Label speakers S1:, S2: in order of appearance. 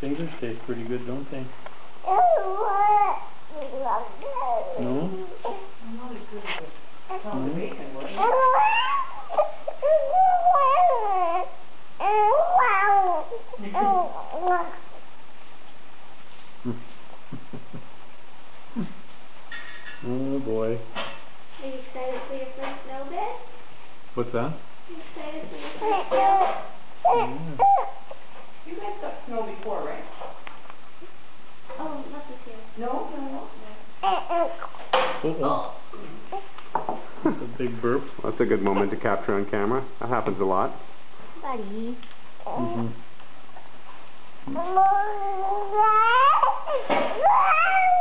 S1: Fingers taste pretty good, don't they? No?
S2: I'm not as good as a pound of bacon, was
S1: Oh boy.
S3: Are you excited for your first snow bed?
S1: What's that?
S3: Are you excited for your first snow?
S1: Yeah.
S2: You guys got snow before, right?
S3: Oh, not this year.
S2: No?
S1: Uh-oh. That's a big burp.
S4: That's a good moment to capture on camera. That happens a lot.
S3: Buddy.
S1: Mm-hmm.